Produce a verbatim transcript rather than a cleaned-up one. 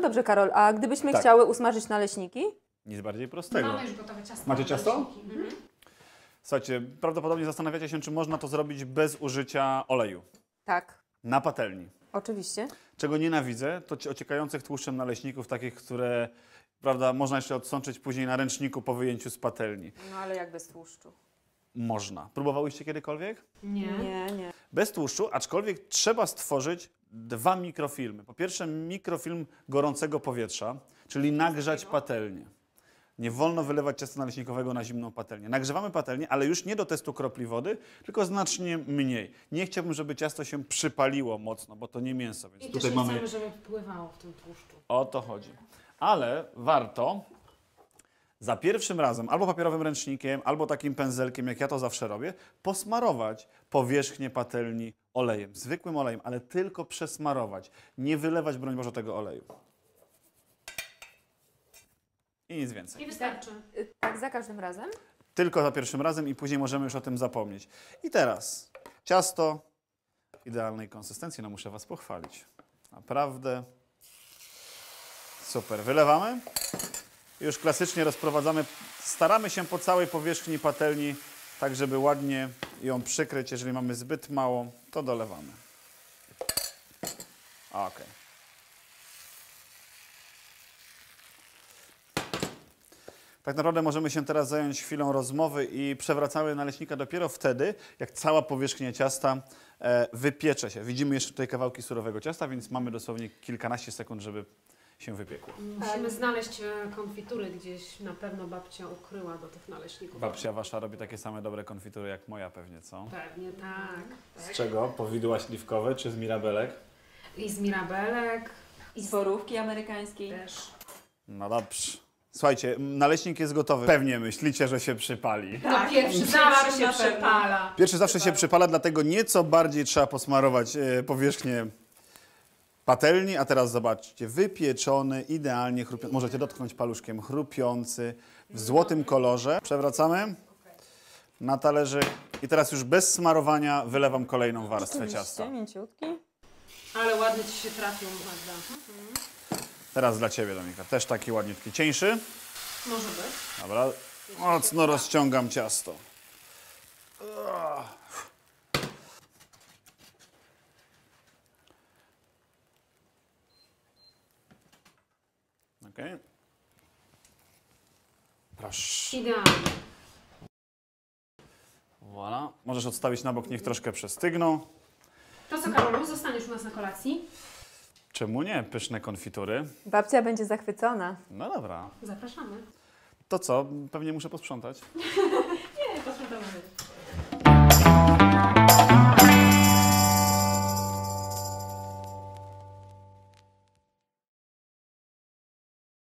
dobrze, Karol, a gdybyśmy Tak. chciały usmażyć naleśniki? Nic bardziej prostego. Mamy już gotowe ciasto. Macie ciasto? Mhm. Słuchajcie, prawdopodobnie zastanawiacie się, czy można to zrobić bez użycia oleju. Tak, Na patelni. oczywiście. Czego nienawidzę, to ci ociekających tłuszczem naleśników, takich, które, prawda, można jeszcze odsączyć później na ręczniku po wyjęciu z patelni. No ale jak bez tłuszczu? Można. Próbowałyście kiedykolwiek? Nie. Nie, nie. Bez tłuszczu, aczkolwiek trzeba stworzyć dwa mikrofilmy. Po pierwsze mikrofilm gorącego powietrza, czyli nagrzać patelnię. Nie wolno wylewać ciasta naleśnikowego na zimną patelnię. Nagrzewamy patelnię, ale już nie do testu kropli wody, tylko znacznie mniej. Nie chciałbym, żeby ciasto się przypaliło mocno, bo to nie mięso. Więc I też tutaj nie mamy... chcemy, żeby pływało w tym tłuszczu. O to chodzi. Ale warto za pierwszym razem albo papierowym ręcznikiem, albo takim pędzelkiem, jak ja to zawsze robię, posmarować powierzchnię patelni olejem. Zwykłym olejem, ale tylko przesmarować. Nie wylewać, broń Boże, tego oleju. I nic więcej. I wystarczy. Y, Tak za każdym razem? Tylko za pierwszym razem i później możemy już o tym zapomnieć. I teraz ciasto idealnej konsystencji, no muszę Was pochwalić. Naprawdę super. Wylewamy. Już klasycznie rozprowadzamy. Staramy się po całej powierzchni patelni, tak żeby ładnie ją przykryć. Jeżeli mamy zbyt mało, to dolewamy. Ok. Tak naprawdę możemy się teraz zająć chwilą rozmowy i przewracamy naleśnika dopiero wtedy, jak cała powierzchnia ciasta e, wypiecze się. Widzimy jeszcze tutaj kawałki surowego ciasta, więc mamy dosłownie kilkanaście sekund, żeby się wypiekło. Musimy znaleźć e, konfitury gdzieś. Na pewno babcia ukryła do tych naleśników. Babcia wasza robi takie same dobre konfitury jak moja pewnie, co? Pewnie tak. Z tak. czego? Powidła śliwkowe czy z mirabelek? I z mirabelek. I z borówki amerykańskiej. Też. No dobrze. Słuchajcie, naleśnik jest gotowy. Pewnie myślicie, że się przypali. To pierwszy zawsze się przepala. Pierwszy zawsze się przypala, dlatego nieco bardziej trzeba posmarować e, powierzchnię patelni, a teraz zobaczcie, wypieczony, idealnie chrupiący, możecie dotknąć paluszkiem, chrupiący, w złotym kolorze. Przewracamy na talerzyk i teraz już bez smarowania wylewam kolejną warstwę ciasta. Mięciutki. Ale ładnie Ci się trafił, Magda. Teraz dla Ciebie, Dominika, też taki ładniutki, cieńszy. Może być. Dobra, mocno rozciągam ciasto. Ok. Proszę. Idealnie. Voilà. Możesz odstawić na bok, niech troszkę przestygną. To co, Karolu, zostaniesz u nas na kolacji? Czemu nie? Pyszne konfitury. Babcia będzie zachwycona. No dobra. Zapraszamy. To co? Pewnie muszę posprzątać. Nie, posprzątamy.